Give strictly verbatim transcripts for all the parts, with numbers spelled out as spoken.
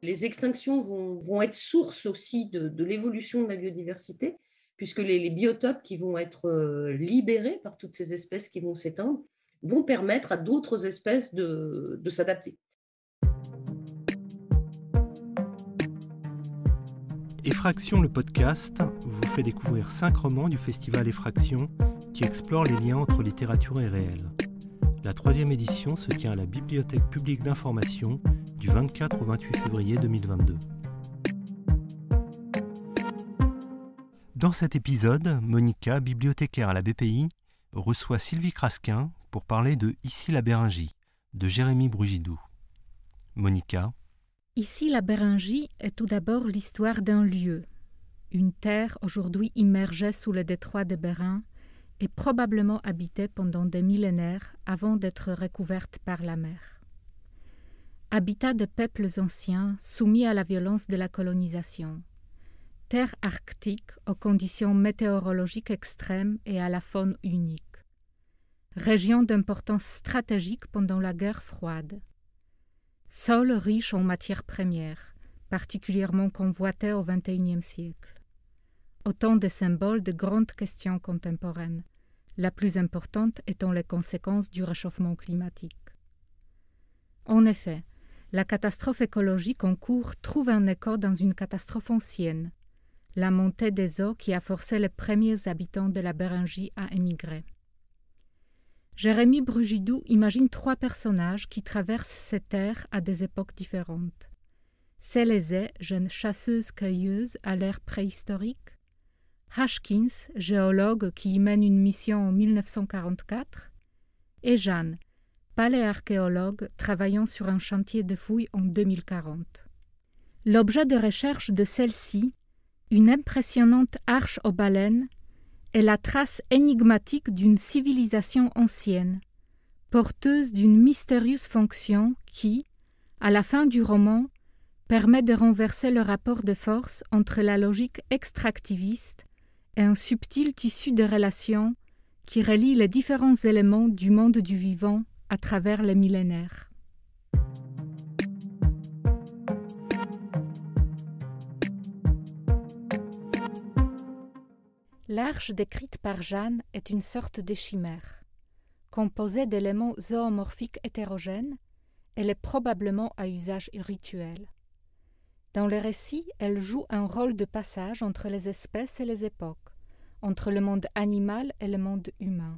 Les extinctions vont, vont être source aussi de, de l'évolution de la biodiversité, puisque les, les biotopes qui vont être euh, libérés par toutes ces espèces qui vont s'éteindre vont permettre à d'autres espèces de, de s'adapter. Effraction, le podcast, vous fait découvrir cinq romans du festival Effraction qui explorent les liens entre littérature et réel. La troisième édition se tient à la Bibliothèque publique d'information du vingt-quatre au vingt-huit février deux mille vingt-deux. Dans cet épisode, Monica, bibliothécaire à la B P I, reçoit Sylvie Crasquin pour parler de Ici la Béringie, de Jérémy Brugidou. Monica. Ici la Béringie est tout d'abord l'histoire d'un lieu, une terre aujourd'hui immergée sous le détroit de Bering et probablement habitée pendant des millénaires avant d'être recouverte par la mer. Habitat de peuples anciens soumis à la violence de la colonisation. Terre arctique aux conditions météorologiques extrêmes et à la faune unique. Région d'importance stratégique pendant la guerre froide. Sol riche en matières premières, particulièrement convoité au vingt et unième siècle. Autant de symboles de grandes questions contemporaines, la plus importante étant les conséquences du réchauffement climatique. En effet, la catastrophe écologique en cours trouve un écho dans une catastrophe ancienne, la montée des eaux qui a forcé les premiers habitants de la Béringie à émigrer. Jérémy Brugidou imagine trois personnages qui traversent ces terres à des époques différentes. Célésée, jeune chasseuse-cueilleuse à l'ère préhistorique. Hashkins, géologue qui y mène une mission en mille neuf cent quarante-quatre. Et Jeanne, paléarchéologue travaillant sur un chantier de fouilles en deux mille quarante. L'objet de recherche de celle-ci, une impressionnante arche aux baleines, est la trace énigmatique d'une civilisation ancienne, porteuse d'une mystérieuse fonction qui, à la fin du roman, permet de renverser le rapport de force entre la logique extractiviste et un subtil tissu de relations qui relie les différents éléments du monde du vivant à travers les millénaires. L'arche décrite par Jeanne est une sorte de chimère. Composée d'éléments zoomorphiques hétérogènes, elle est probablement à usage rituel. Dans le récit, elle joue un rôle de passage entre les espèces et les époques, entre le monde animal et le monde humain.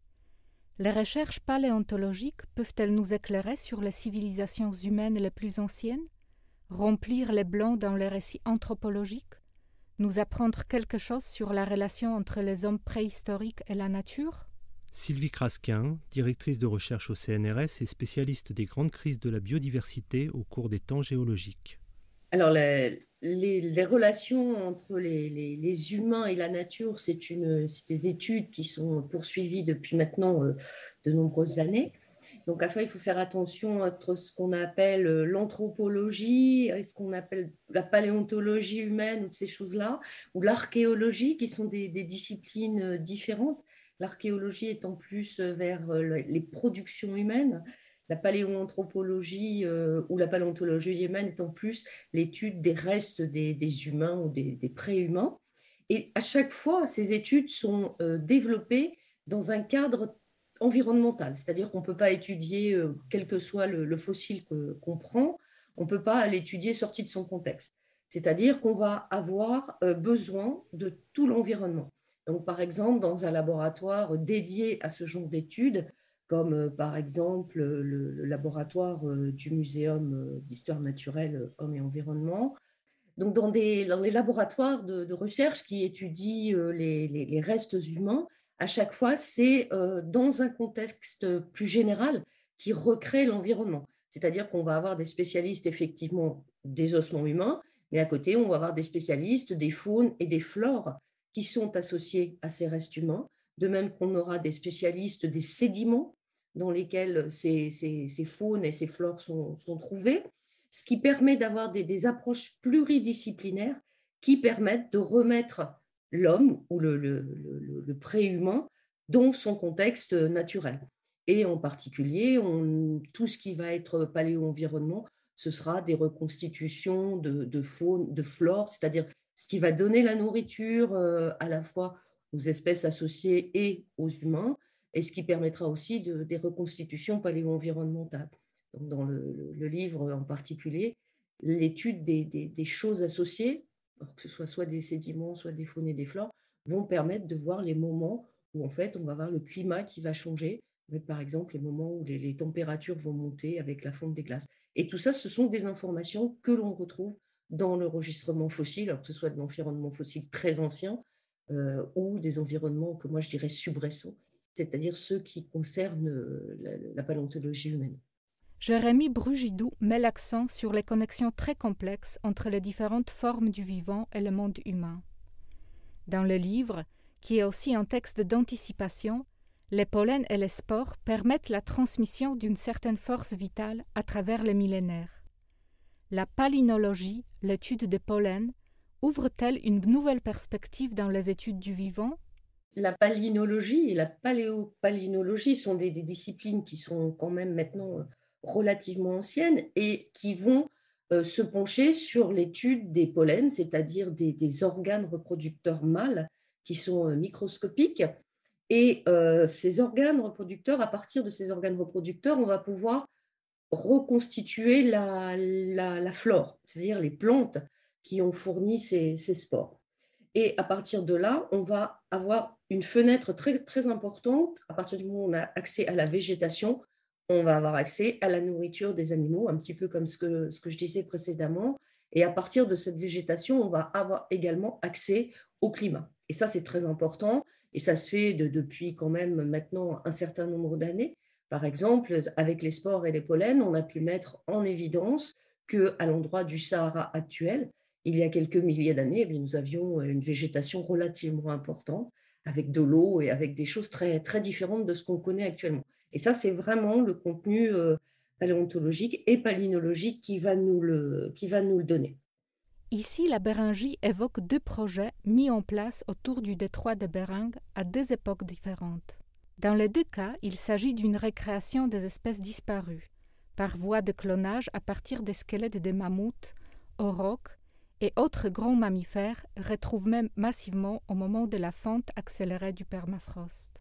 Les recherches paléontologiques peuvent-elles nous éclairer sur les civilisations humaines les plus anciennes, remplir les blancs dans les récits anthropologiques, nous apprendre quelque chose sur la relation entre les hommes préhistoriques et la nature? Sylvie Crasquin, directrice de recherche au C N R S et spécialiste des grandes crises de la biodiversité au cours des temps géologiques. Alors, les, les, les relations entre les, les, les humains et la nature, c'est, une, c'est des études qui sont poursuivies depuis maintenant euh, de nombreuses années. Donc, à ça, il faut faire attention entre ce qu'on appelle l'anthropologie et ce qu'on appelle la paléontologie humaine ou de ces choses-là, ou l'archéologie, qui sont des, des disciplines différentes. L'archéologie étant plus vers les productions humaines, la paléoanthropologie euh, ou la paléontologie humaine étant plus l'étude des restes des, des humains ou des, des pré-humains. Et à chaque fois, ces études sont euh, développées dans un cadre environnemental, c'est-à-dire qu'on ne peut pas étudier, euh, quel que soit le, le fossile que, qu'on prend, on ne peut pas l'étudier sorti de son contexte. C'est-à-dire qu'on va avoir euh, besoin de tout l'environnement. Donc, par exemple, dans un laboratoire dédié à ce genre d'études, comme euh, par exemple le, le laboratoire euh, du Muséum euh, d'histoire naturelle, euh, Hommes et Environnement, donc dans, des, dans les laboratoires de, de recherche qui étudient euh, les, les, les restes humains, à chaque fois, c'est euh, dans un contexte plus général qui recrée l'environnement. C'est-à-dire qu'on va avoir des spécialistes effectivement des ossements humains, mais à côté, on va avoir des spécialistes des faunes et des flores qui sont associés à ces restes humains, de même qu'on aura des spécialistes des sédiments dans lesquels ces, ces, ces faunes et ces flores sont, sont trouvées, ce qui permet d'avoir des, des approches pluridisciplinaires qui permettent de remettre l'homme ou le, le, le, le pré-humain dans son contexte naturel. Et en particulier, on, tout ce qui va être paléo-environnement ce sera des reconstitutions de, de faune, de flore, c'est-à-dire ce qui va donner la nourriture euh, à la fois aux espèces associées et aux humains, et ce qui permettra aussi de, des reconstitutions paléo-environnementales. Donc, dans le, le, le livre en particulier, l'étude des, des, des choses associées, que ce soit soit des sédiments, soit des faunes et des flores, vont permettre de voir les moments où en fait on va voir le climat qui va changer, avec par exemple les moments où les, les températures vont monter avec la fonte des glaces. Et tout ça, ce sont des informations que l'on retrouve dans l'enregistrement fossile, alors que ce soit de l'environnement fossile très ancien euh, ou des environnements que moi je dirais subrécents, c'est-à-dire ceux qui concernent euh, la, la paléontologie humaine. Jérémy Brugidou met l'accent sur les connexions très complexes entre les différentes formes du vivant et le monde humain. Dans le livre, qui est aussi un texte d'anticipation, les pollens et les spores permettent la transmission d'une certaine force vitale à travers les millénaires. La palynologie, l'étude des pollens, ouvre-t-elle une nouvelle perspective dans les études du vivant ? La palynologie et la paléopalynologie sont des, des disciplines qui sont quand même maintenant relativement anciennes et qui vont euh, se pencher sur l'étude des pollens, c'est-à-dire des, des organes reproducteurs mâles qui sont euh, microscopiques. Et euh, ces organes reproducteurs, à partir de ces organes reproducteurs, on va pouvoir reconstituer la, la, la flore, c'est-à-dire les plantes qui ont fourni ces, ces spores. Et à partir de là, on va avoir une fenêtre très, très importante. À partir du moment où on a accès à la végétation, on va avoir accès à la nourriture des animaux, un petit peu comme ce que, ce que je disais précédemment. Et à partir de cette végétation, on va avoir également accès au climat. Et ça, c'est très important. Et ça se fait de, depuis quand même maintenant un certain nombre d'années. Par exemple, avec les spores et les pollens, on a pu mettre en évidence qu'à l'endroit du Sahara actuel, il y a quelques milliers d'années, nous avions une végétation relativement importante, avec de l'eau et avec des choses très, très différentes de ce qu'on connaît actuellement. Et ça, c'est vraiment le contenu euh, paléontologique et palynologique qui va nous le, qui va nous le donner. Ici, la Béringie évoque deux projets mis en place autour du détroit de Bering à deux époques différentes. Dans les deux cas, il s'agit d'une récréation des espèces disparues, par voie de clonage à partir des squelettes des mammouths, aurochs et autres grands mammifères retrouvés massivement au moment de la fonte accélérée du permafrost.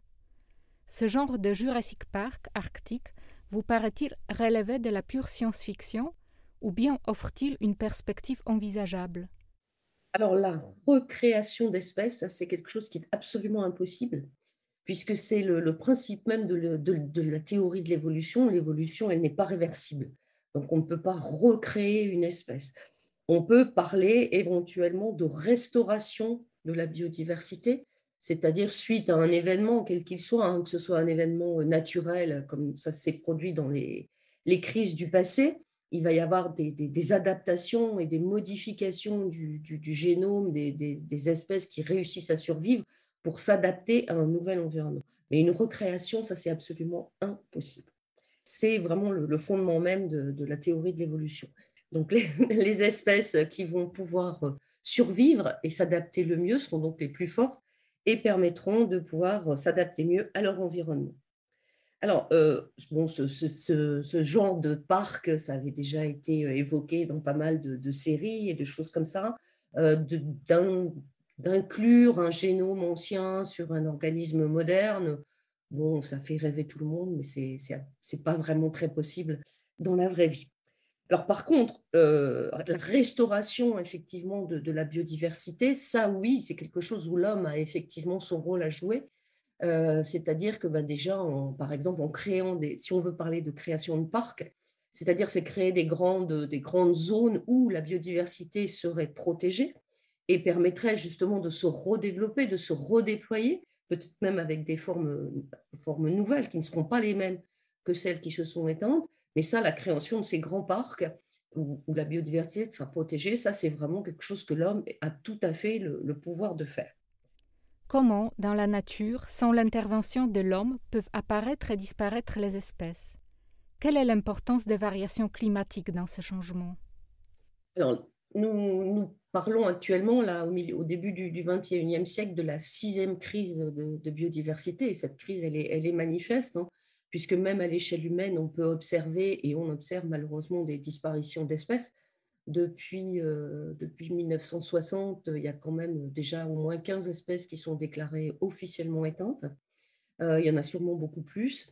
Ce genre de Jurassic Park arctique vous paraît-il relever de la pure science-fiction ou bien offre-t-il une perspective envisageable ? Alors la recréation d'espèces, ça, c'est quelque chose qui est absolument impossible, puisque c'est le, le principe même de, le, de, de la théorie de l'évolution. L'évolution, elle n'est pas réversible. Donc on ne peut pas recréer une espèce. On peut parler éventuellement de restauration de la biodiversité, c'est-à-dire suite à un événement, quel qu'il soit, hein, que ce soit un événement naturel, comme ça s'est produit dans les, les crises du passé, il va y avoir des, des, des adaptations et des modifications du, du, du génome des, des, des espèces qui réussissent à survivre pour s'adapter à un nouvel environnement. Mais une recréation, ça c'est absolument impossible. C'est vraiment le, le fondement même de, de la théorie de l'évolution. Donc, les, les espèces qui vont pouvoir survivre et s'adapter le mieux seront donc les plus fortes et permettront de pouvoir s'adapter mieux à leur environnement. Alors, euh, bon, ce, ce, ce, ce genre de parc, ça avait déjà été évoqué dans pas mal de, de séries et de choses comme ça, euh, de, d'un, d'inclure un génome ancien sur un organisme moderne. Bon, ça fait rêver tout le monde, mais c'est, c'est, c'est pas vraiment très possible dans la vraie vie. Alors par contre, euh, la restauration effectivement de, de la biodiversité, ça oui, c'est quelque chose où l'homme a effectivement son rôle à jouer. Euh, c'est-à-dire que ben, déjà, en, par exemple, en créant des, si on veut parler de création de parcs, c'est-à-dire c'est créer des grandes, des grandes zones où la biodiversité serait protégée et permettrait justement de se redévelopper, de se redéployer, peut-être même avec des formes, formes nouvelles qui ne seront pas les mêmes que celles qui se sont éteintes. Mais ça, la création de ces grands parcs où, où la biodiversité sera protégée, ça, c'est vraiment quelque chose que l'homme a tout à fait le, le pouvoir de faire. Comment, dans la nature, sans l'intervention de l'homme, peuvent apparaître et disparaître les espèces ? Quelle est l'importance des variations climatiques dans ce changement ? Alors, nous, nous parlons actuellement, là, au, milieu, au début du, du vingt et unième siècle, de la sixième crise de, de biodiversité. Et cette crise, elle est, elle est manifeste, hein, puisque même à l'échelle humaine, on peut observer, et on observe malheureusement des disparitions d'espèces. Depuis, euh, depuis mille neuf cent soixante, il y a quand même déjà au moins quinze espèces qui sont déclarées officiellement éteintes. Euh, il y en a sûrement beaucoup plus.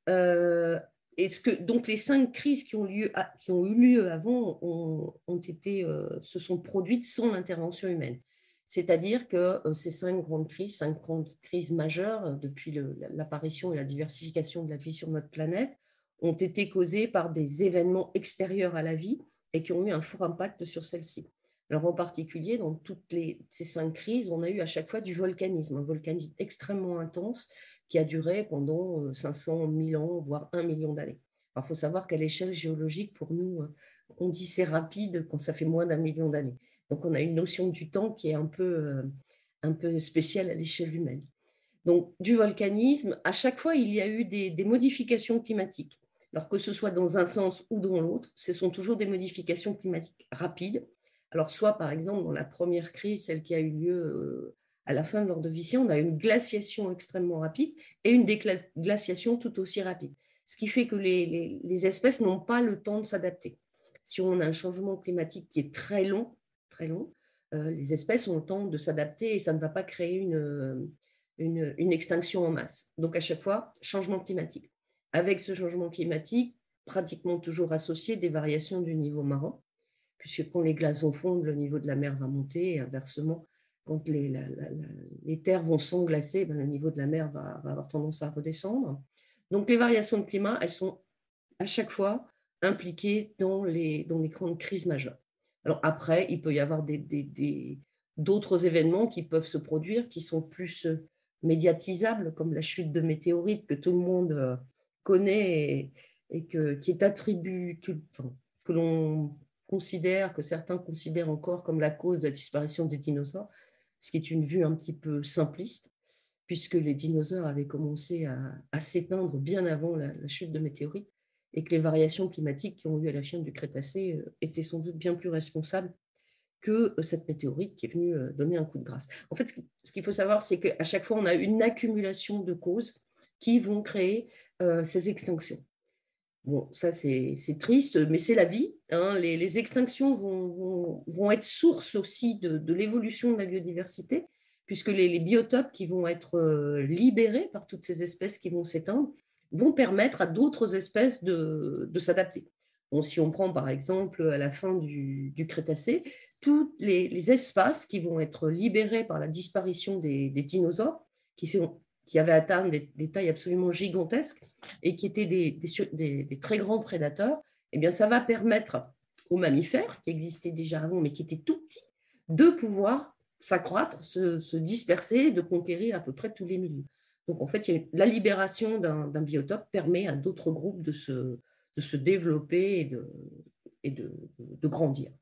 Euh, est-ce que, donc les cinq crises qui ont, lieu, qui ont eu lieu avant ont, ont été, euh, se sont produites sans l'intervention humaine. C'est-à-dire que euh, ces cinq grandes crises, cinq grandes crises majeures euh, depuis le, l'apparition et la diversification de la vie sur notre planète, ont été causées par des événements extérieurs à la vie et qui ont eu un fort impact sur celle-ci. Alors en particulier, dans toutes les, ces cinq crises, on a eu à chaque fois du volcanisme, un volcanisme extrêmement intense qui a duré pendant cinq cent mille ans, voire un million d'années. Alors il faut savoir qu'à l'échelle géologique, pour nous, on dit c'est rapide quand ça fait moins d'un million d'années. Donc on a une notion du temps qui est un peu, un peu spéciale à l'échelle humaine. Donc du volcanisme, à chaque fois, il y a eu des, des modifications climatiques. Alors que ce soit dans un sens ou dans l'autre, ce sont toujours des modifications climatiques rapides. Alors soit par exemple dans la première crise, celle qui a eu lieu à la fin de l'Ordovicien, on a une glaciation extrêmement rapide et une déglaciation tout aussi rapide. Ce qui fait que les, les, les espèces n'ont pas le temps de s'adapter. Si on a un changement climatique qui est très long, très long, euh, les espèces ont le temps de s'adapter et ça ne va pas créer une, une, une extinction en masse. Donc à chaque fois, changement climatique. Avec ce changement climatique, pratiquement toujours associé des variations du niveau marin, puisque quand les glaçons fondent, le niveau de la mer va monter et inversement, quand les, la, la, la, les terres vont s'englacer, ben, le niveau de la mer va, va avoir tendance à redescendre. Donc les variations de climat, elles sont à chaque fois impliquées dans les, dans les grandes crises majeures. Alors après, il peut y avoir des, des, des, d'autres événements qui peuvent se produire, qui sont plus médiatisables, comme la chute de météorites que tout le monde connaît et, et que, qui est attribué, que, enfin, que l'on considère, que certains considèrent encore comme la cause de la disparition des dinosaures, ce qui est une vue un petit peu simpliste, puisque les dinosaures avaient commencé à, à s'éteindre bien avant la, la chute de météorites et que les variations climatiques qui ont eu à la fin du Crétacé euh, étaient sans doute bien plus responsables que euh, cette météorite qui est venue euh, donner un coup de grâce. En fait, ce qu'il faut savoir, c'est qu'à chaque fois, on a une accumulation de causes qui vont créer euh, ces extinctions. Bon, ça, c'est, c'est triste, mais c'est la vie. Hein. Les, les extinctions vont, vont, vont être source aussi de, de l'évolution de la biodiversité, puisque les, les biotopes qui vont être euh, libérés par toutes ces espèces qui vont s'éteindre vont permettre à d'autres espèces de, de s'adapter. Bon, si on prend par exemple à la fin du, du Crétacé, tous les, les espaces qui vont être libérés par la disparition des, des dinosaures, qui sont qui avaient atteint des, des tailles absolument gigantesques et qui étaient des, des, des, des très grands prédateurs, eh bien, ça va permettre aux mammifères, qui existaient déjà avant, mais qui étaient tout petits, de pouvoir s'accroître, se, se disperser, de conquérir à peu près tous les milieux. Donc, en fait, la libération d'un, d'un biotope permet à d'autres groupes de se, de se développer et de, et de, de grandir.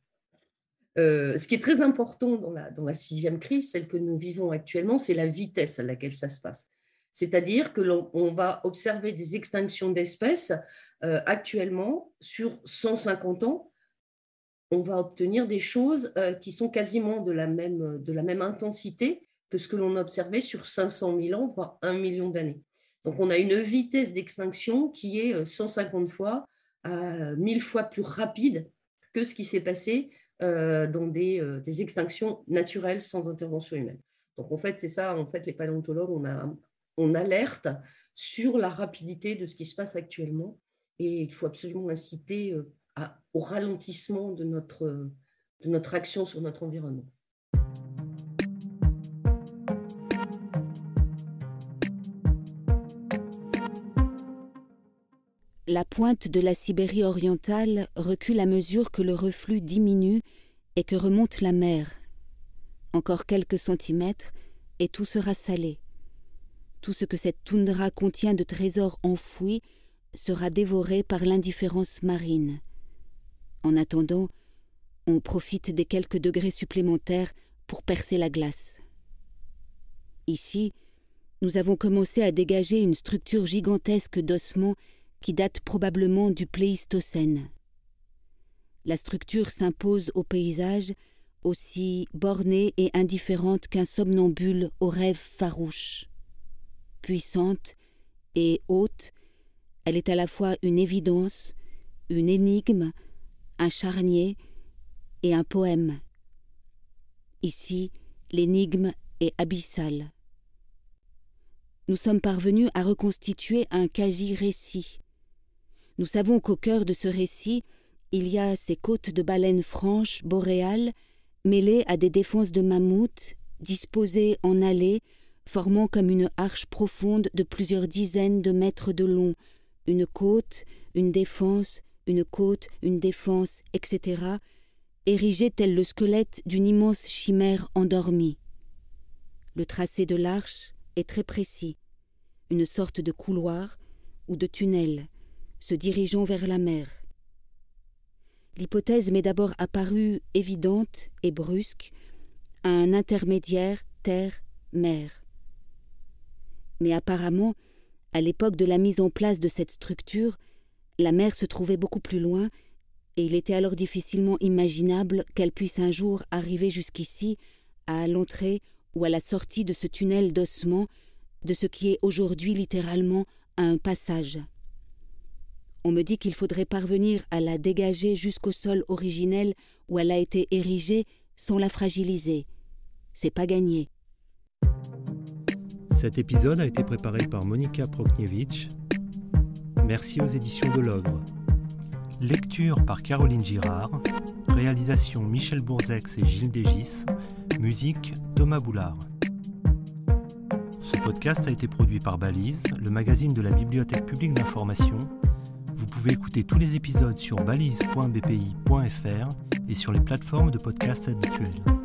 Euh, ce qui est très important dans la, dans la sixième crise, celle que nous vivons actuellement, c'est la vitesse à laquelle ça se passe. C'est-à-dire que l'on on va observer des extinctions d'espèces euh, actuellement sur cent cinquante ans. On va obtenir des choses euh, qui sont quasiment de la, même, de la même intensité que ce que l'on observait sur cinq cent mille ans, voire un million d'années. Donc on a une vitesse d'extinction qui est cent cinquante fois à mille fois plus rapide que ce qui s'est passé Euh, dans des, euh, des extinctions naturelles sans intervention humaine. Donc en fait, c'est ça, en fait, les paléontologues, on, a, on alerte sur la rapidité de ce qui se passe actuellement et il faut absolument inciter euh, à, au ralentissement de notre, de notre action sur notre environnement. La pointe de la Sibérie orientale recule à mesure que le reflux diminue et que remonte la mer. Encore quelques centimètres et tout sera salé. Tout ce que cette toundra contient de trésors enfouis sera dévoré par l'indifférence marine. En attendant, on profite des quelques degrés supplémentaires pour percer la glace. Ici, nous avons commencé à dégager une structure gigantesque d'ossements qui date probablement du Pléistocène. La structure s'impose au paysage, aussi bornée et indifférente qu'un somnambule aux rêves farouches. Puissante et haute, Elle est à la fois une évidence, une énigme, un charnier et un poème. Ici, l'énigme est abyssale. Nous sommes parvenus à reconstituer un quasi-récit. Nous savons qu'au cœur de ce récit, il y a ces côtes de baleines franches, boréales, mêlées à des défenses de mammouths, disposées en allées, formant comme une arche profonde de plusieurs dizaines de mètres de long, une côte, une défense, une côte, une défense, et cetera, érigée tel le squelette d'une immense chimère endormie. Le tracé de l'arche est très précis, une sorte de couloir ou de tunnel, se dirigeant vers la mer. L'hypothèse m'est d'abord apparue évidente et brusque à un intermédiaire terre-mer. Mais apparemment, à l'époque de la mise en place de cette structure, la mer se trouvait beaucoup plus loin et il était alors difficilement imaginable qu'elle puisse un jour arriver jusqu'ici, à l'entrée ou à la sortie de ce tunnel d'ossements, de ce qui est aujourd'hui littéralement un passage. On me dit qu'il faudrait parvenir à la dégager jusqu'au sol originel où elle a été érigée sans la fragiliser. C'est pas gagné. Cet épisode a été préparé par Monika Prokniewicz. Merci aux éditions de l'Ogre. Lecture par Caroline Girard. Réalisation Michel Bourzex et Gilles Dégis. Musique Thomas Boulard. Ce podcast a été produit par Balise, le magazine de la Bibliothèque publique d'information. Vous pouvez écouter tous les épisodes sur balise point b p i point f r et sur les plateformes de podcast habituelles.